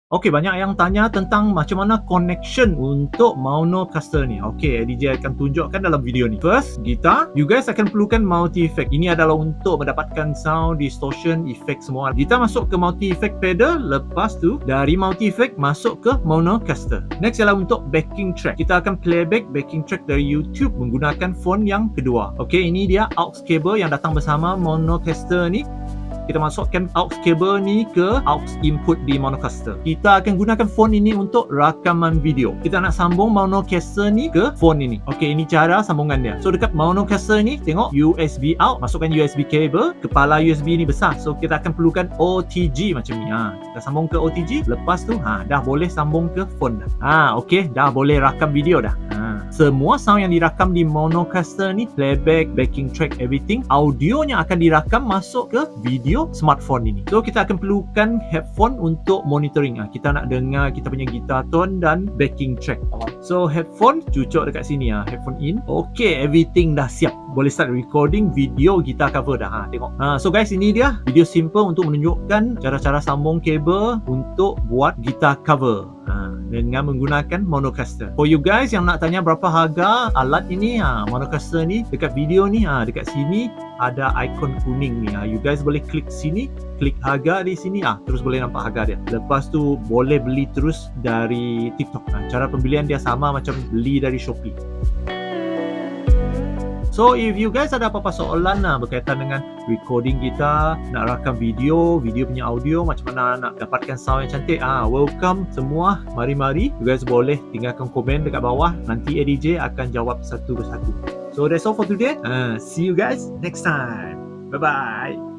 Okey, banyak yang tanya tentang macam mana connection untuk monocaster ni. Okey, DJ akan tunjukkan dalam video ni. First, gitar, you guys akan perlukan multi effect. Ini adalah untuk mendapatkan sound, distortion, effect semua. Kita masuk ke multi effect pedal, lepas tu dari multi effect masuk ke monocaster. Next ialah untuk backing track. Kita akan playback backing track dari YouTube menggunakan phone yang kedua. Okey, ini dia aux cable yang datang bersama monocaster ni. Kita masukkan aux cable ni ke aux input di monocaster. Kita akan gunakan phone ini untuk rakaman video. Kita nak sambung monocaster ni ke phone ini. Okey, ini cara sambungan dia. So dekat monocaster ni, tengok USB out, masukkan USB cable. Kepala USB ni besar. So kita akan perlukan OTG macam ni. Kita sambung ke OTG. Lepas tu, dah boleh sambung ke phone dah. Okey, dah boleh rakam video dah. Semua sound yang dirakam di monocaster ni, playback, backing track, everything, audionya akan dirakam masuk ke video smartphone ini. So kita akan perlukan headphone untuk monitoring. Kita nak dengar kita punya gitar tone dan backing track. So headphone cucuk dekat sini. Headphone in. Okay, everything dah siap. Boleh start recording video gitar cover dah. Tengok. So guys, ini dia video simple untuk menunjukkan cara-cara sambung kabel untuk buat gitar cover dengan menggunakan monocaster. For you guys yang nak tanya berapa harga alat ini, monocaster ni, dekat video ni, dekat sini ada ikon kuning ni. You guys boleh klik sini, klik harga di sini, terus boleh nampak harga dia. Lepas tu boleh beli terus dari TikTok. Cara pembelian dia sama macam beli dari Shopee. So if you guys ada apa-apa soalan berkaitan dengan recording gitar, nak rakam video punya audio, macam mana nak dapatkan sound yang cantik, welcome semua, mari-mari. You guys boleh tinggalkan komen dekat bawah, nanti ADJ akan jawab satu persatu. So that's all for today. See you guys next time. Bye-bye.